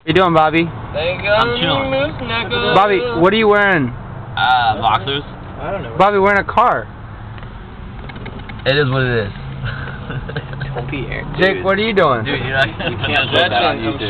What you doing, Bobby? I'm chilling. Bobby, what are you wearing? Boxers. I don't know. Bobby, wearing a car. It is what it is. Don't be Aaron. Jake, what are you doing? Dude, you can't put that on YouTube.